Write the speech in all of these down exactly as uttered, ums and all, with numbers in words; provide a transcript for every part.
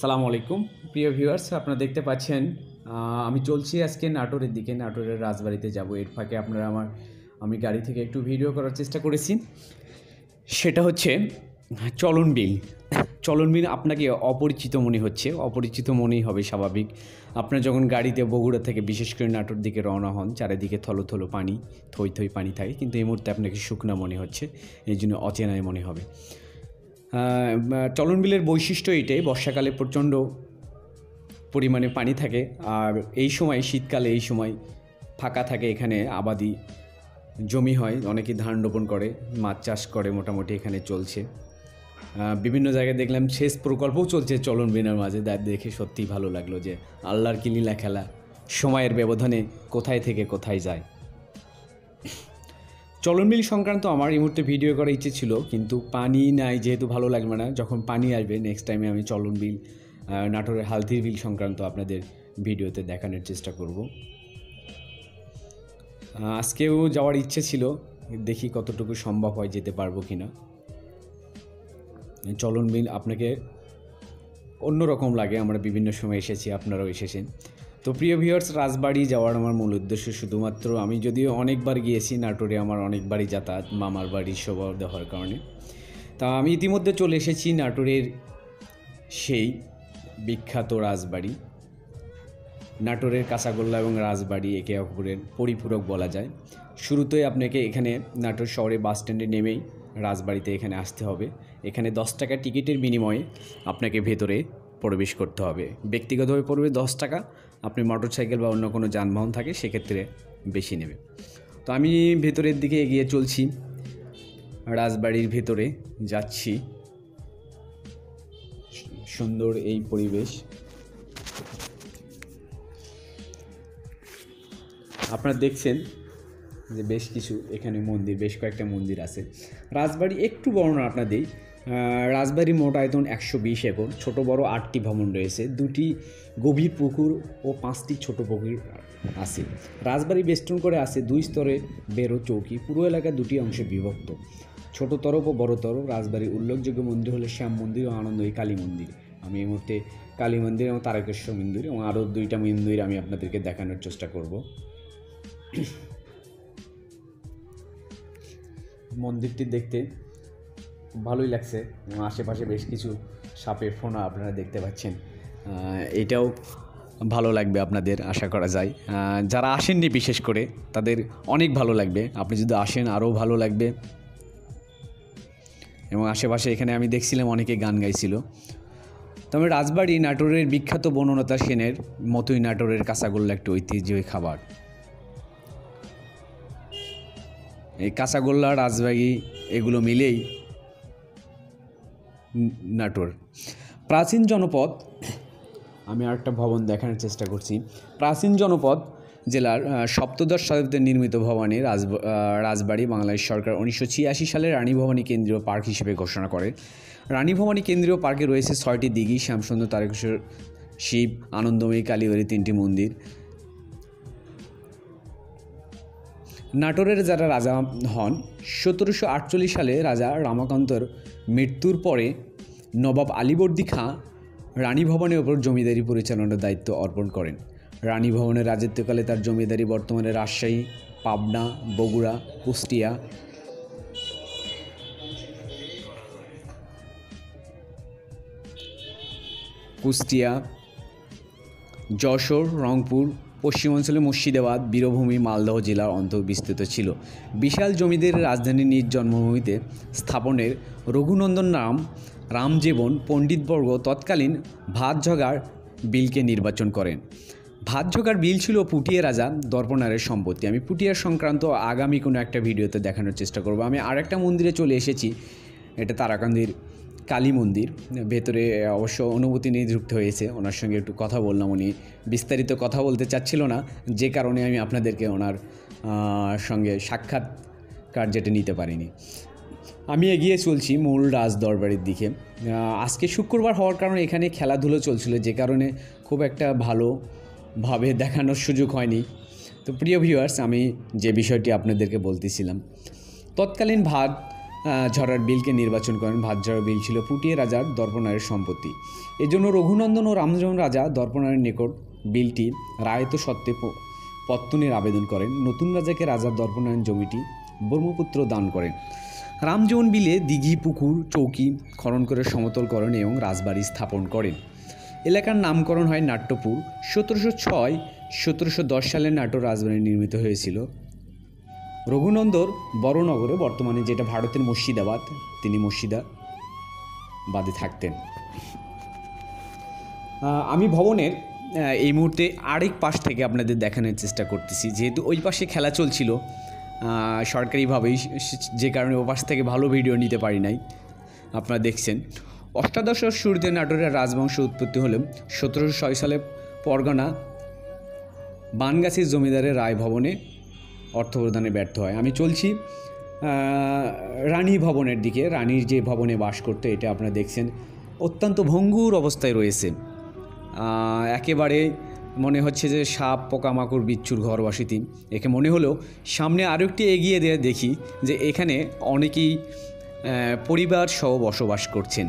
আসসালামু আলাইকুম প্রিয় ভিউয়ার্স, আপনারা দেখতে পাচ্ছেন আমি চলছি আজকে নাটোরের দিকে। নাটোরের রাজবাড়িতে যাব। এর ফাঁকে আপনারা আমার আমি গাড়ি থেকে একটু ভিডিও করার চেষ্টা করেছি। সেটা হচ্ছে চলন বিল। চলন বিল আপনাকে অপরিচিত মনে হচ্ছে, অপরিচিত মনেই হবে, স্বাভাবিক। আপনার যখন গাড়িতে বগুড়া থেকে বিশেষ করে নাটোর দিকে রওনা হন, চারিদিকে থলো থলো পানি, থই থই পানি থাকে, কিন্তু এই মুহূর্তে আপনাকে শুকনা মনে হচ্ছে, এই জন্য অচেনায় মনে হবে। চলন বিলের বৈশিষ্ট্য এটাই, বর্ষাকালে প্রচণ্ড পরিমাণে পানি থাকে, আর এই সময় শীতকালে এই সময় ফাঁকা থাকে। এখানে আবাদি জমি হয়, অনেকে ধান রোপণ করে, মাছ চাষ করে, মোটামুটি এখানে চলছে। বিভিন্ন জায়গায় দেখলাম সেচ প্রকল্পও চলছে চলন বিলের মাঝে। দেখে সত্যিই ভালো লাগলো যে আল্লাহর কি লীলা খেলা, সময়ের ব্যবধানে কোথায় থেকে কোথায় যায়। চলন বিল সংক্রান্ত আমার এই মুহূর্তে ভিডিও করার ইচ্ছে ছিল, কিন্তু পানি নাই যেহেতু ভালো লাগবে না। যখন পানি আসবে নেক্সট টাইমে আমি চলন বিল, নাটোরের হালদির বিল সংক্রান্ত আপনাদের ভিডিওতে দেখানোর চেষ্টা করব। আজকেও যাওয়ার ইচ্ছে ছিল, দেখি কতটুকু সম্ভব হয়, যেতে পারবো কি না। চলন বিল আপনাকে অন্যরকম লাগে, আমরা বিভিন্ন সময় এসেছি, আপনারাও এসেছেন। তো প্রিয় ভিউয়ার্স, রাজবাড়ি যাওয়ার আমার মূল উদ্দেশ্য শুধুমাত্র, আমি যদিও অনেকবার গিয়েছি নাটোরে, আমার অনেকবারই যাতায়াত মামার বাড়ির সবার দেওয়ার কারণে। তা আমি ইতিমধ্যে চলে এসেছি নাটোরের সেই বিখ্যাত রাজবাড়ি। নাটোরের কাঁচাগোল্লা এবং রাজবাড়ি একে অপরের পরিপূরক বলা যায়। শুরুতেই আপনাকে এখানে নাটোর শহরে বাস স্ট্যান্ডে নেমেই রাজবাড়িতে এখানে আসতে হবে। এখানে দশ টাকা টিকিটের বিনিময়ে আপনাকে ভেতরে প্রবেশ করতে হবে। ব্যক্তিগতভাবে পড়বে দশ টাকা, আপনি মোটরসাইকেল বা অন্য কোনো যানবাহন থাকে সেক্ষেত্রে বেশি নেবে। তো আমি ভেতরের দিকে এগিয়ে চলছি, রাজবাড়ির ভেতরে যাচ্ছি। সুন্দর এই পরিবেশ, আপনারা দেখছেন যে বেশ কিছু এখানে মন্দির, বেশ কয়েকটা মন্দির আছে। রাজবাড়ি একটু বর্ণনা আপনাদের। রাজবাড়ির মোট আয়তন একশো বিশ একর, ছোটো বড় আটটি ভবন রয়েছে, দুটি গভীর পুকুর ও পাঁচটি ছোট পুকুর আছে। রাজবাড়ি বেষ্টন করে আছে দুই স্তরে বেরো চৌকি, পুরো এলাকা দুটি অংশে বিভক্ত, ছোট তরফ ও বড় তরফ। রাজবাড়ির উল্লেখযোগ্য মন্দির হলো শ্যাম মন্দির ও আনন্দই কালী মন্দির। আমি এই মুহূর্তে কালী মন্দির এবং তারকেশ্বর মন্দির এবং আরও দুইটা মন্দির আমি আপনাদেরকে দেখানোর চেষ্টা করব। মন্দিরটি দেখতে ভালোই লাগছে এবং আশেপাশে বেশ কিছু সাপের ফোনা আপনারা দেখতে পাচ্ছেন। এটাও ভালো লাগবে আপনাদের, আশা করা যায়। যারা আসেননি বিশেষ করে তাদের অনেক ভালো লাগবে, আপনি যদি আসেন আরও ভালো লাগবে। এবং আশেপাশে এখানে আমি দেখছিলাম অনেকে গান গাইছিল। তবে রাজবাড়ি নাটোরের বিখ্যাত বনলতা সেনের মতোই নাটোরের কাঁচাগোল্লা একটি ঐতিহ্যবাহী খাবার। এই কাঁচাগোল্লা, রাজবাড়ি এগুলো মিলেই নাটোর। প্রাচীন জনপদ, আমি আরেকটা ভবন দেখানোর চেষ্টা করছি। প্রাচীন জনপদ জেলার সপ্তদশ শতাব্দীতে নির্মিত ভবানী রাজ রাজবাড়ি বাংলাদেশ সরকার উনিশশো ছিয়াশি সালে রানী ভবানী কেন্দ্রীয় পার্ক হিসেবে ঘোষণা করে। রানী ভবানী কেন্দ্রীয় পার্কে রয়েছে ছয়টি দিঘি, শ্যামসুন্দর, তারকেশ্বর, শিব, আনন্দময়ী, কালীবাড়ি তিনটি মন্দির। নাটোরের যারা রাজা হন, সতেরোশো আটচল্লিশ সালে রাজা রামাকান্তর মৃত্যুর পরে নবাব আলীবর্দী খাঁ রানী ভবনের ওপর জমিদারি পরিচালনার দায়িত্ব অর্পণ করেন। রানী ভবনের রাজত্বকালে তার জমিদারি বর্তমানে রাজশাহী, পাবনা, বগুড়া, কুষ্টিয়া, কুষ্টিয়া, যশোর, রংপুর, পশ্চিমাঞ্চলে মুর্শিদাবাদ, বীরভূমি, মালদহ জেলার অন্তর্বিস্তৃত ছিল। বিশাল জমিদের রাজধানী নিজ জন্মভূমিতে স্থাপনের রঘুনন্দন রাম রামজীবন পণ্ডিতবর্গ তৎকালীন ভাতঝগার বিলকে নির্বাচন করেন। ভাতঝগার বিল ছিল পুটিয়া রাজা দর্পণারের সম্পত্তি। আমি পুটিয়া সংক্রান্ত আগামী কোনো একটা ভিডিওতে দেখানোর চেষ্টা করব। আমি আরেকটা মন্দিরে চলে এসেছি, এটা তারাকান্দির কালী মন্দির। ভেতরে অবশ্য অনুভূতি নিয়ে যুক্ত হয়েছে, ওনার সঙ্গে একটু কথা বললাম। উনি বিস্তারিত কথা বলতে চাচ্ছিল না, যে কারণে আমি আপনাদেরকে ওনার সঙ্গে সাক্ষাৎকার যেটা নিতে পারিনি। আমি এগিয়ে চলছি মূল রাজ দরবারের দিকে। আজকে শুক্রবার হওয়ার কারণে এখানে খেলাধুলো চলছিল, যে কারণে খুব একটা ভালোভাবে দেখানোর সুযোগ হয়নি। তো প্রিয় ভিউয়ার্স, আমি যে বিষয়টি আপনাদেরকে বলতেছিলাম, তৎকালীন ভাত ঝরার বিলকে নির্বাচন করেন। ভাতঝরা বিল ছিল পুটিয়া রাজার দর্পনারের সম্পত্তি। এজন্য রঘুনন্দন ও রামজীবন রাজা দর্পনারের নিকট বিলটি রায়ত সত্ত্বে পত্তনের আবেদন করেন। নতুন রাজাকে রাজার দর্পনায়ন জমিটি ব্রহ্মপুত্র দান করেন। রামজীবন বিলে দিঘি, পুকুর, চৌকি খনন করে সমতল করেন এবং রাজবাড়ি স্থাপন করেন। এলাকার নামকরণ হয় নাট্যপুর। সতেরোশো ছয় সতেরোশো দশ সালে নাট্য রাজবাড়ি নির্মিত হয়েছিল রঘুনন্দর বড়নগরে, বর্তমানে যেটা ভারতের মুর্শিদাবাদ। তিনি মুর্শিদাবাদে থাকতেন। আমি ভবনের এই মুহূর্তে আরেক পাশ থেকে আপনাদের দেখানোর চেষ্টা করতেছি, যেহেতু ওই পাশে খেলা চলছিল সরকারিভাবেই, যে কারণে ও পাশ থেকে ভালো ভিডিও নিতে পারি নাই। আপনারা দেখছেন অষ্টাদশ শুরুতে নাটোরের রাজবংশ উৎপত্তি হলেও সতেরোশো ছয় সালে পরগনা বানগাছির জমিদারের রায় ভবনে অর্থ প্রদানে ব্যর্থ হয়। আমি চলছি রানী ভবনের দিকে। রানীর যে ভবনে বাস করতে, এটা আপনারা দেখছেন অত্যন্ত ভঙ্গুর অবস্থায় রয়েছে। একেবারে মনে হচ্ছে যে সাপ, পোকামাকড়, বিচ্ছুর ঘর বসতি। একে মনে হলেও সামনে আরও একটি এগিয়ে দিয়ে দেখি যে এখানে অনেকেই পরিবার সহ বসবাস করছেন।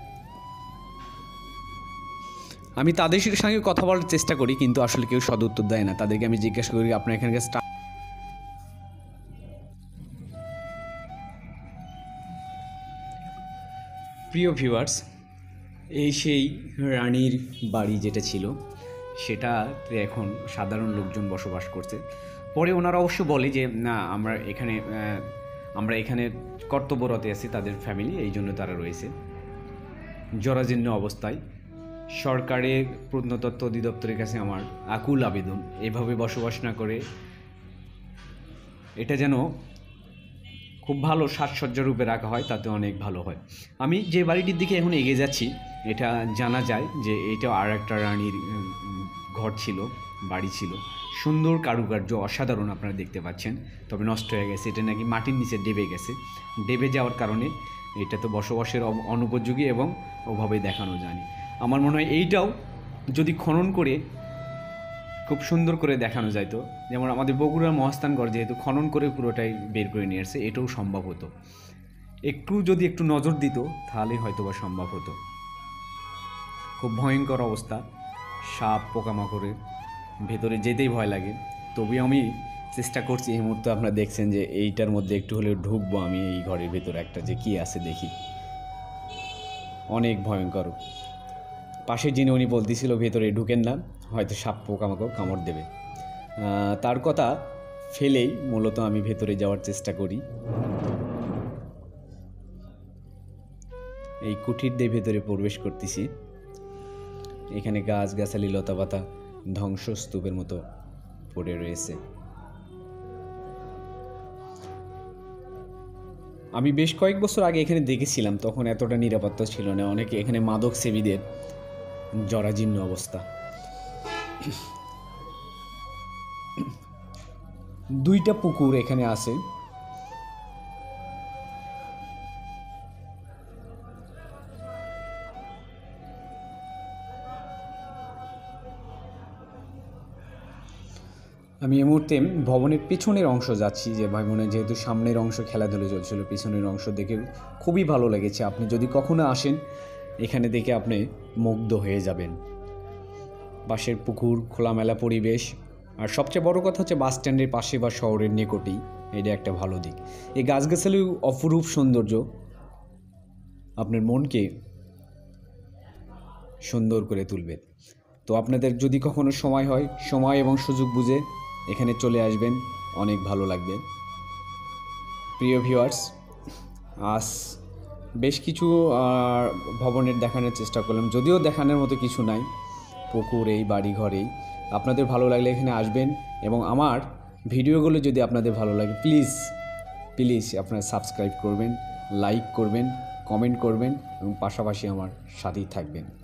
আমি তাদের সঙ্গে কথা বলার চেষ্টা করি, কিন্তু আসলে কেউ সদুত্তর দেয় না। তাদেরকে আমি জিজ্ঞাসা করি আপনার এখানকার স্টাফ। প্রিয় ভিউয়ার্স, এই সেই রানীর বাড়ি যেটা ছিল, সেটাতে এখন সাধারণ লোকজন বসবাস করছে। পরে ওনারা অবশ্য বলে যে না, আমরা এখানে আমরা এখানে কর্তব্যরতে আছি, তাদের ফ্যামিলি, এই জন্য তারা রয়েছে জরাজীর্ণ অবস্থায়। সরকারের প্রত্নতত্ত্ব অধিদপ্তরের কাছে আমার আকুল আবেদন, এভাবে বসবাস না করে এটা যেন খুব ভালো সাজসজ্জা রূপে রাখা হয়, তাতে অনেক ভালো হয়। আমি যে বাড়িটির দিকে এখন এগিয়ে যাচ্ছি, এটা জানা যায় যে এটা আর একটা রানীর ঘর ছিল, বাড়ি ছিল। সুন্দর কারুকার্য, অসাধারণ আপনারা দেখতে পাচ্ছেন। তবে নষ্ট হয়ে গেছে, এটা নাকি মাটির নিচে ডেবে গেছে। ডেবে যাওয়ার কারণে এটা তো বসবাসের অনুপযোগী এবং ওভাবে দেখানো যায়নি। আমার মনে হয় এইটাও যদি খনন করে খুব সুন্দর করে দেখানো যাইতো, যেমন আমাদের বগুড়ার মহাস্থানগড় যেহেতু খনন করে পুরোটাই বের করে নিয়ে আসছে, এটাও সম্ভব হতো। একটু যদি একটু নজর দিত তাহলেই হয়তো বা সম্ভব হতো। খুব ভয়ঙ্কর অবস্থা, সাপ, পোকামাকড়ে ভেতরে যেতেই ভয় লাগে। তবে আমি চেষ্টা করছি, এই মুহূর্তে আপনারা দেখছেন যে এইটার মধ্যে একটু হলেও ঢুকবো আমি, এই ঘরের ভেতরে একটা যে কী আছে দেখি। অনেক ভয়ঙ্কর। পাশের যিনি উনি বলতেছিল ভেতরে ঢুকেন না, হয়তো সাপ পোকামাকড় কামড় দেবে। তার কথা ফেলেই মূলত আমি ভেতরে যাওয়ার চেষ্টা করি। এই কুঠির দিয়ে ভেতরে প্রবেশ করতেছি। এখানে গাছগাছালি, লতাপাতা ধ্বংসস্তূপের মতো পড়ে রয়েছে। আমি বেশ কয়েক বছর আগে এখানে দেখেছিলাম, তখন এতটা নিরাপত্তা ছিল না। অনেকে এখানে মাদক সেবীদের জরাজীর্ণ অবস্থা। দুইটা পুকুর এখানে আছে। আমি এই মুহূর্তে ভবনের পিছনের অংশ যাচ্ছি, যে ভাই বোনের যেহেতু সামনের অংশ খেলাধুলো চলছিল, পিছনের অংশ দেখে খুবই ভালো লেগেছে। আপনি যদি কখনো আসেন এখানে দেখে আপনি মুগ্ধ হয়ে যাবেন। পাশের পুকুর, খোলামেলা পরিবেশ, আর সবচেয়ে বড় কথা হচ্ছে বাস স্ট্যান্ডের পাশে বা শহরের নিকটেই, এটা একটা ভালো দিক। এই গাছগাছালি অপরূপ সৌন্দর্য আপনার মনকে সুন্দর করে তুলবে। তো আপনাদের যদি কখনো সময় হয়, সময় এবং সুযোগ বুঝে এখানে চলে আসবেন, অনেক ভালো লাগবে। প্রিয় ভিউয়ার্স, আজ বেশ কিছু ভবনের দেখানোর চেষ্টা করলাম, যদিও দেখানোর মতো কিছু নাই। পুকুর, এই বাড়ি ঘরেই। আপনাদের ভালো লাগলে এখানে আসবেন, এবং আমার ভিডিওগুলো যদি আপনাদের ভালো লাগে, প্লিজ প্লিজ আপনারা সাবস্ক্রাইব করবেন, লাইক করবেন, কমেন্ট করবেন এবং পাশাপাশি আমার সাথেই থাকবেন।